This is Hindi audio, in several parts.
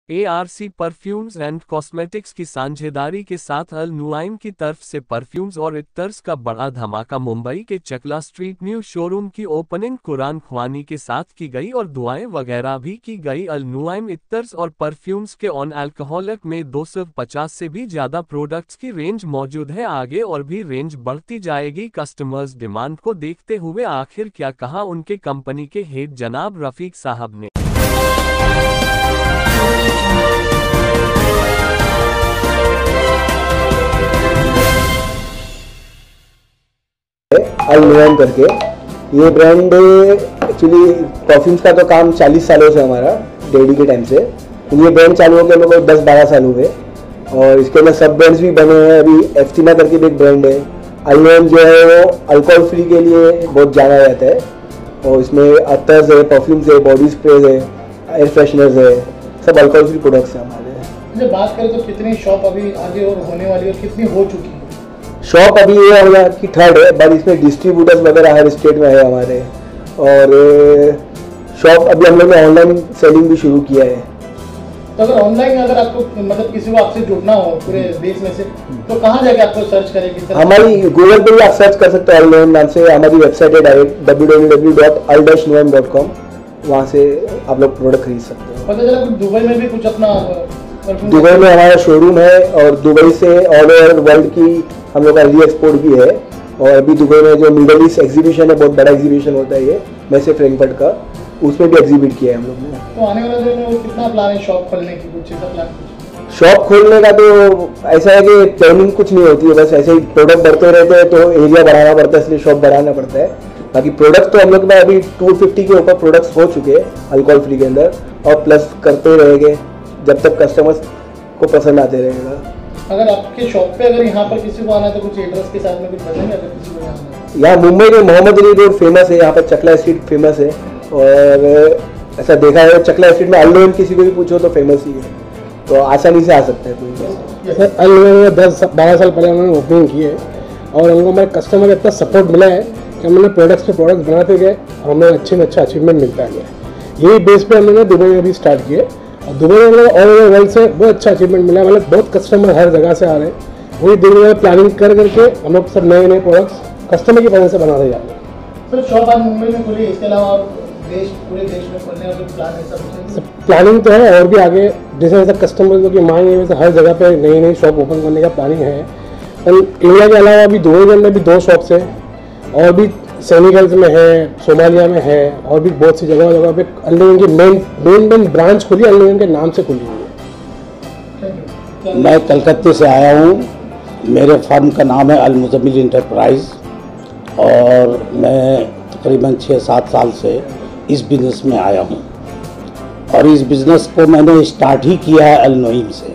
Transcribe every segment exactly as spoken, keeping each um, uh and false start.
A R C perfumes and cosmetics की साझेदारी के साथ अल नुआइम की तरफ से परफ्यूम्स और इत्तर्स का बड़ा धमाका। मुंबई के चकला स्ट्रीट न्यू शोरूम की ओपनिंग कुरान ख्वानी के साथ की गई और दुआएं वगैरह भी की गई। अल नुआइम इत्तर्स और परफ्यूम्स के ऑन अल्कोहलिक में दो सौ पचास से भी ज्यादा प्रोडक्ट्स की रेंज मौजूद है। आगे और भी रेंज बढ़ती जाएगी। कस्टमर्स डिमांड को देखते हुए आखिर क्या कहा उनके कंपनी के हेड जनाब रफीक साहब ने। अल नुआइम करके ये ब्रांड एक्चुअली परफ्यूम्स का तो काम चालीस सालों से हमारा डैडी के टाइम से, ये ब्रांड चालू हो गया मेरे को दस बारह साल हुए और इसके अंदर सब ब्रांड्स भी बने हैं। अभी एफ्टीना करके भी एक ब्रांड है। अल नुआइम जो है वो अल्कोहल फ्री के लिए बहुत जाना जाता है और इसमें अत्तर्स है, परफ्यूम्स है, बॉडी स्प्रेज है, एयर फ्रेशनर्स है, सब अल्कोहल फ्री प्रोडक्ट्स हैं हमारे। जब बात करें तो कितनी शॉप अभी आगे और होने वाली और कितनी हो चुकी है? शॉप अभी ये हमारा की थर्ड है, बट इसमें डिस्ट्रीब्यूटर्स वगैरह हर स्टेट में है हमारे। और शॉप अभी हम लोग ने ऑनलाइन सेलिंग भी शुरू किया है। तो अगर ऑनलाइन अगर आपको मतलब किसी को आपसे जुड़ना हो पूरे देश में से तो कहाँ जाके आपको सर्च करेंगे? हमारी गूगल पे भी आप सर्च कर सकते हो अल नुआइम नाम से। हमारी वेबसाइट है direct W W W dot Al dash Nuaim dot com, वहाँ से आप लोग प्रोडक्ट खरीद सकते हो। पता चला कुछ दुबई में भी कुछ अपना दुबई में हमारा शोरूम है और दुबई से ऑल ओवर वर्ल्ड की हम लोग का री एक्सपोर्ट भी है। और अभी दुबई में जो मिडल ईस्ट एग्जीबिशन है, बहुत बड़ा एग्जीबिशन होता है ये मैसे फ्रैंकफर्ट का, उसमें भी एग्जीबिट किया है हम लोग ने। तो आने वाले दिनों में कितना प्लान है शॉप खोलने की? कुछ ऐसा प्लान? शॉप खोलने का तो ऐसा है कि प्लानिंग कुछ नहीं होती है, बस ऐसे ही प्रोडक्ट बढ़ते रहते हैं तो एरिया बढ़ाना पड़ता है, इसलिए शॉप बढ़ाना पड़ता है। बाकी प्रोडक्ट तो हम लोग में अभी टू फिफ्टी के ऊपर प्रोडक्ट्स हो चुके हैं अल्कोहल फ्री के अंदर, और प्लस करते रहेंगे जब तक कस्टमर्स को पसंद आते रहेगा। अगर आपके शॉप पे अगर यहाँ पर किसी को आना है तो कुछ एड्रेस के साथ में कुछ बताएंगे अगर किसी को यहाँ आना है? यहाँ मुंबई में मोहम्मद अली रोड फेमस है, यहाँ पर चकला स्ट्रीट फेमस है। और ऐसा देखा है चकला स्ट्रीट में अल नुआइम किसी को भी पूछो तो फेमस ही है, तो आसानी से आ सकते हैं कोई। सर अल नुआइम में दस बारह साल पहले उन्होंने ओपनिंग की है और हमको हमारे कस्टमर का इतना सपोर्ट मिला है कि हमने प्रोडक्ट्स पे प्रोडक्ट्स बनाते गए और हमें अच्छे में अच्छा अचीवमेंट मिलता है। यही बेस पे हमने दुबई में भी स्टार्ट किए और दुबई में मतलब ऑल ओवर वर्ल्ड से बहुत अच्छा अचीवमेंट मिला। मतलब बहुत कस्टमर हर जगह से आ रहे हैं। वही दिन में प्लानिंग कर करके हम लोग सब नए नए प्रोडक्ट्स कस्टमर की पसंद से बनाते जा रहे हैं। सर शॉप आज मुंबई में खुली, इसके अलावा देश पूरे देश में खोलने का प्लान है? सब प्लानिंग तो है और भी आगे जैसे जैसे कस्टमर की मांग है वैसे हर जगह पे नई नई शॉप ओपन करने का प्लानिंग है। इंडिया के अलावा अभी दुबई के अंदर भी दो शॉप्स हैं और भी सेनेगल में है, सोमालिया में है और भी बहुत सी जगह जगह पे अल नुआइम की मेन मेन मेन ब्रांच खुली अल नुआइम के नाम से खुली हुई है। मैं कलकत्ते से आया हूँ। मेरे फर्म का नाम है अल मुज़म्मिल इंटरप्राइज और मैं तकरीबन छः सात साल से इस बिज़नेस में आया हूँ और इस बिज़नेस को मैंने स्टार्ट ही किया है अल नुआइम से।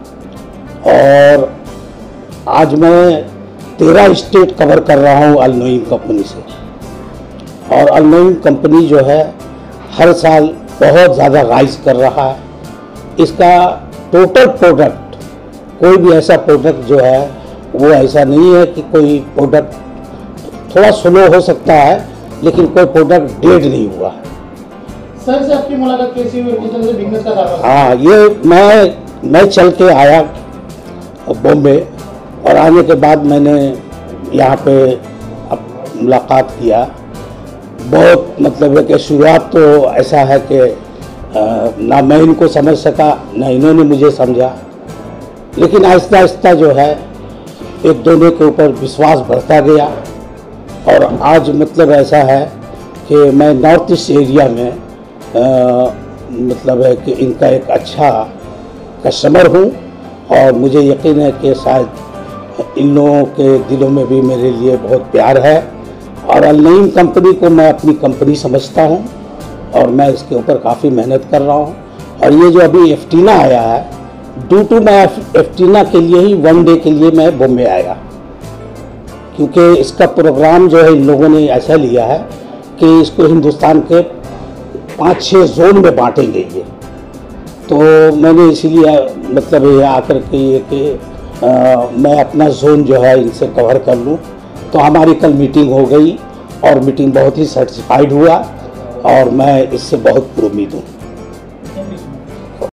और आज मैं तेरह स्टेट कवर कर रहा हूँ अल नुआइम कंपनी से। और अल नुआइम कंपनी जो है हर साल बहुत ज़्यादा राइज कर रहा है। इसका टोटल प्रोडक्ट, कोई भी ऐसा प्रोडक्ट जो है वो ऐसा नहीं है कि कोई प्रोडक्ट थोड़ा स्लो हो सकता है लेकिन कोई प्रोडक्ट डेड नहीं हुआ है। सर से आपकी मुलाकात कैसी हुई? किस तरह से बिजनेस का था? हाँ, ये मैं मैं चल के आया बॉम्बे और आने के बाद मैंने यहाँ पे अब मुलाकात किया। बहुत मतलब है कि शुरुआत तो ऐसा है कि ना मैं इनको समझ सका ना इन्होंने मुझे समझा, लेकिन आहिस्ता आहिस्ता जो है एक दोनों के ऊपर विश्वास बढ़ता गया। और आज मतलब ऐसा है कि मैं नॉर्थ ईस्ट एरिया में आ, मतलब है कि इनका एक अच्छा कस्टमर हूँ और मुझे यकीन है कि शायद इन लोगों के दिलों में भी मेरे लिए बहुत प्यार है। और अल नुआइम कंपनी को मैं अपनी कंपनी समझता हूँ और मैं इसके ऊपर काफ़ी मेहनत कर रहा हूँ। और ये जो अभी एफ्टीना आया है, ड्यू टू मैं एफ्टीना के लिए ही वन डे के लिए मैं बॉम्बे आया, क्योंकि इसका प्रोग्राम जो है इन लोगों ने ऐसा लिया है कि इसको हिंदुस्तान के पाँच छः जोन में बांटेंगे ये। तो मैंने इसीलिए मतलब ये आकर के ये कि मैं अपना जोन जो है इनसे कवर कर लूँ। तो हमारी कल मीटिंग हो गई और मीटिंग बहुत ही सेटिस्फाइड हुआ और मैं इससे बहुत उम्मीद हूँ।